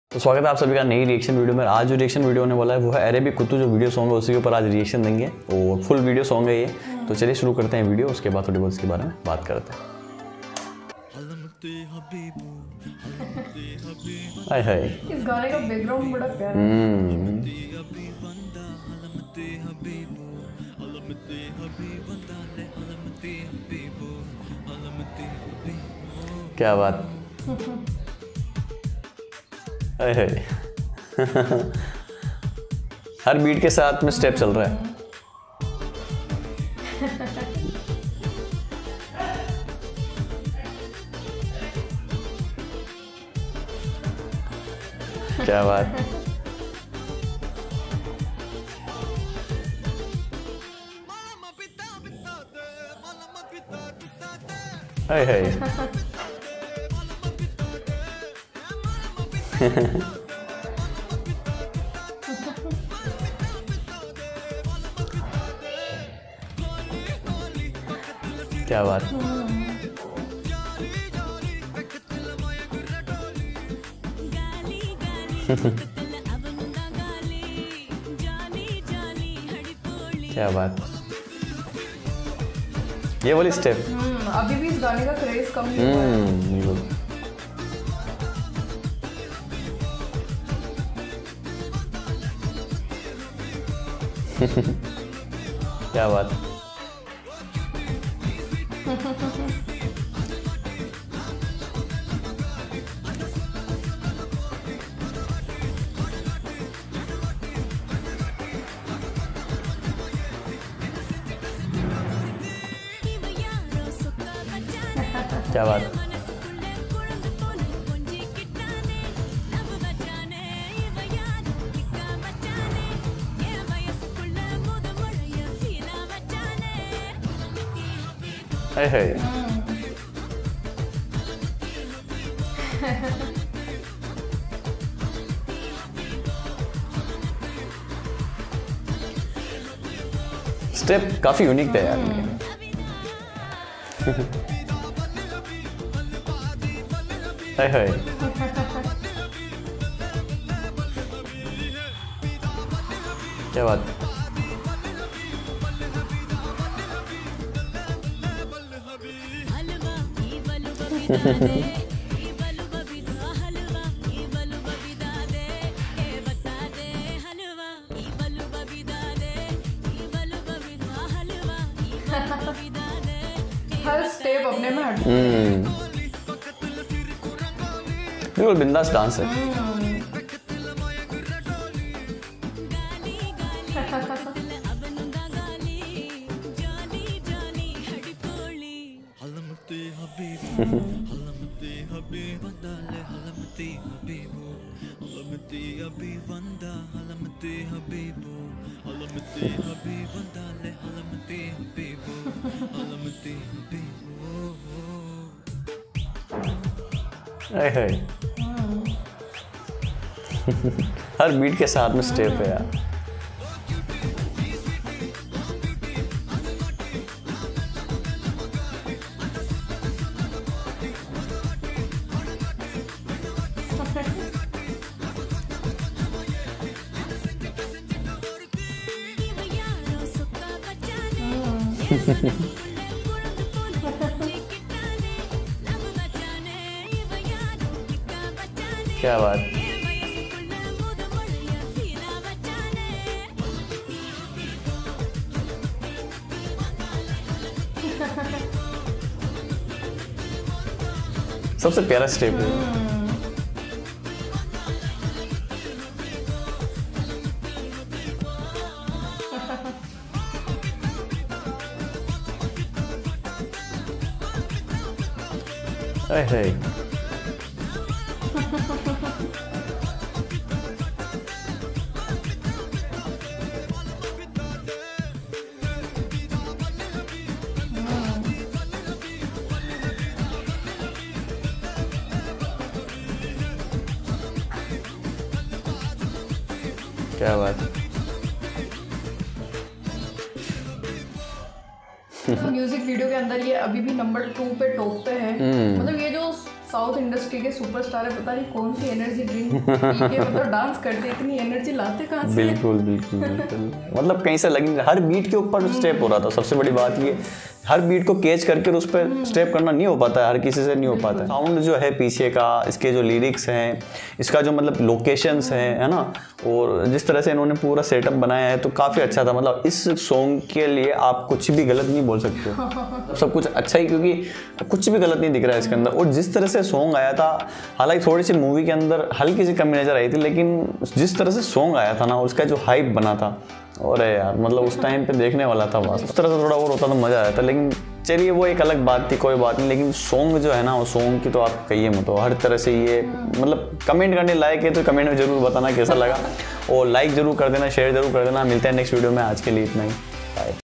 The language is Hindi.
तो स्वागत है आप सभी का नई रिएक्शन वीडियो में। आज जो रिएक्शन वीडियो होने वाला है वो है अरेबिक कुत्तू, जो वीडियो सॉन्ग है उसी के ऊपर आज रिएक्शन देंगे और फुल वीडियो सॉन्ग है ये। तो चलिए शुरू करते हैं वीडियो, उसके बाद थोड़ी बहुत इसके बारे में बात करते हैं। हाय हाय, इस गाने का बैकग्राउंड बड़ा प्यारा है। क्या बात, हाय हाय। हर बीट के साथ में स्टेप चल रहा है। क्या बात, हाय हाय। क्या बात, क्या बात, ये वाली स्टेप। अभी भी इस गाने का क्रेज कम नहीं हुआ है। क्या बात, क्या बात, हाय हाय। स्टेप काफी यूनिक था यार। हाय हाय, क्या बात, हर स्टेप अपने में हट। बिल्कुल बिंदास डांस है। हाय हाय। हर बीट के साथ में स्टेप है यार। क्या बात, सबसे प्यारा स्टेप है। हाय हाय, क्या बात, म्यूजिक वीडियो के अंदर ये अभी भी नंबर 2 पे टॉप पे है। मतलब ये जो साउथ इंडस्ट्री के सुपरस्टार है, पता नहीं कौन सी एनर्जी ड्रिंक पी के मतलब डांस करते, इतनी एनर्जी लाते कहाँ से? बिल्कुल बिल्कुल बिल्कुल मतलब कहीं से लगी, हर बीट के ऊपर स्टेप हो रहा था। सबसे बड़ी बात ये, हर बीट को कैच करके उस पर स्टेप करना नहीं हो पाता है, हर किसी से नहीं हो पाता है। साउंड जो है पीछे का, इसके जो लिरिक्स हैं, इसका जो मतलब लोकेशंस हैं, है ना, और जिस तरह से इन्होंने पूरा सेटअप बनाया है तो काफ़ी अच्छा था। मतलब इस सॉन्ग के लिए आप कुछ भी गलत नहीं बोल सकते हो, सब कुछ अच्छा ही, क्योंकि कुछ भी गलत नहीं दिख रहा है इसके अंदर। और जिस तरह से सॉन्ग आया था, हालांकि थोड़ी सी मूवी के अंदर हल्की सी कमी नजर आई थी, लेकिन जिस तरह से सॉन्ग आया था ना, उसका जो हाइप बना था, और यार मतलब उस टाइम पे देखने वाला था बस। उस तरह से थोड़ा और होता तो मज़ा आया था, लेकिन चलिए वो एक अलग बात थी, कोई बात नहीं। लेकिन सॉन्ग जो है ना, वो सॉन्ग की तो आप कहिए मत, हर तरह से ये मतलब कमेंट करने लायक है, तो कमेंट में जरूर बताना कैसा लगा, और लाइक जरूर कर देना, शेयर जरूर कर देना। मिलते हैं नेक्स्ट वीडियो में, आज के लिए इतना ही, बाय।